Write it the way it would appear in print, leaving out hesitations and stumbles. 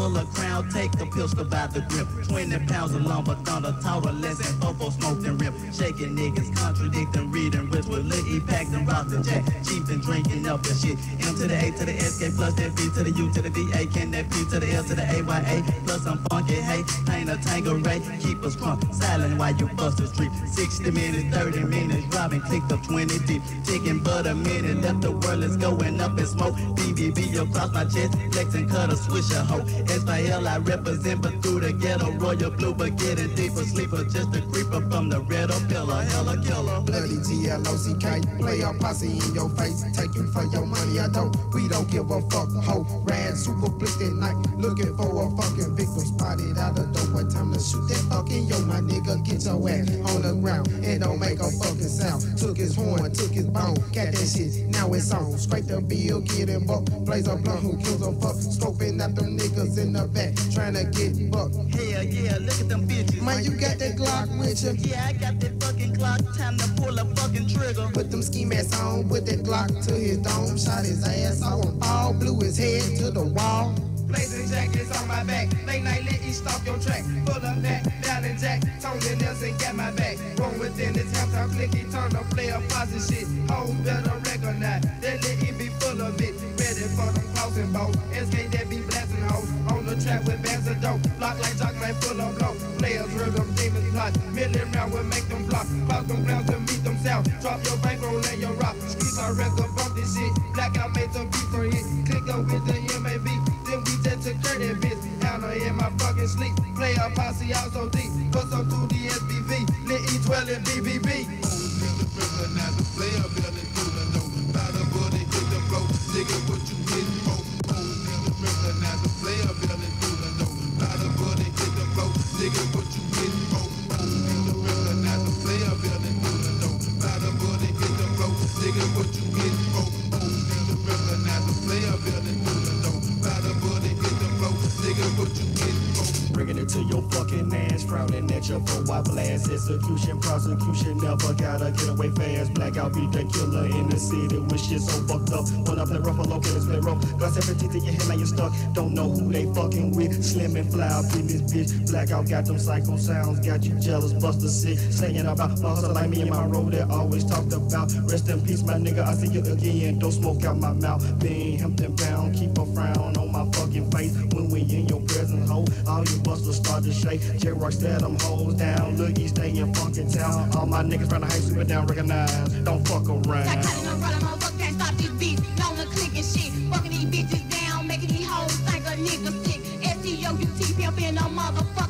pull a crown, take the pistol by the grip. 20 pounds of lumber thunder, taught a lesson, fofo smoked and rip. Shaking niggas, contradicting, reading, rich with Lil E packed and rocked and jack. Cheap and drinking up the shit. M to the A to the S, K plus that B to the U to the D, A, can that P to the L to the A, Y, A. Plus I'm funky, hey, paint a tango ray. Keep us crunk, silent while you bust the street. 60 minutes, 30 minutes, robbing, clicked up 20 deep. Ticking but a minute, left the world is going up in smoke. BBB across my chest, flex and cut a swisher hoe. SYL I represent, but through the ghetto, royal blue, but getting deeper. Sleeper, just a creeper from the red or pillar, hella killer. Bloody G-L-O-C-K, play a posse in your face, take you for your money, I don't. We don't give a fuck, ho. Ran super blicked at night, looking for a fucking victim. Spotted out the door, what time to shoot that fucking yo, my nigga, get your ass on the ground and don't make a fucking sound. Took his horn, took his bone, got that shit, now it's on. Scrape the bill, get him buck, blaze a blunt who kills a fuck. Scoping out them niggas in the back, trying to get buck. Hell yeah, look at them bitches. Man, you got that Glock with you? Yeah, I got that fucking Glock, time to pull a fucking trigger. Put them ski masks on, put that Glock to his dome, shot his ass on, all blew his head to the wall. Blazing jackets on my back, late night lit, east off your track. Full of that, down and jack, Tony Nelson got my back. Roll within this halftime click, he turn to play a positive shit. Hoes better recognize, that lit, he be full of it. Ready for them crossing boats, SK that be blasting hoes. On the track with bags of dope, block like Jockman full of blow. Players rhythm, demons plot, million round will make them block. Pop them grounds to meet them south, drop your bankroll and your rock. Streets are record, bump this shit, blackout made some beat for hit. Click up with the MAB, then we just took care that bitch. Down in my fucking sleep, play a posse out so deep, put some through the SBV, lit E12 and BBB. Recognize the player, better do the know. By the body, hit the flow, nigga, what you hitting for? Recognize the player, better do the know. By the body, hit the flow, nigga, what you hitting for? Recognize the player, better do the know. By the body, hit the flow, nigga, what you hitting for? Recognize the player, better do the know. By the body, hit the flow, nigga, what you hitting for? Bringing it to your fucking ass, frowning at your bro, I blast. Execution, prosecution, never gotta get away fast. Blackout be the killer in the city with shit so fucked up. When I play rough, I locate split rope. Glass everything to your head, now you stuck. Don't know who they fucking with. Slim and fly up in this bitch. Blackout got them psycho sounds, got you jealous, buster sick. Saying about my hustle like me and my road that always talked about. Rest in peace, my nigga, I see you again. Don't smoke out my mouth. Being Hampton bound, keep a frown on my fucking face. When we in your presence, ho, all you busters start to shake. J-Rock set them hoes down. Look, he stay in funkin' town. All my niggas from the high super down, recognize. Don't fuck around. Like cutting around, motherfucker can't stop this beat. Long and clicking shit. Fucking these bitches down, making these hoes think a nigga sick. S-T-O-U-T, pimpin' a motherfucker.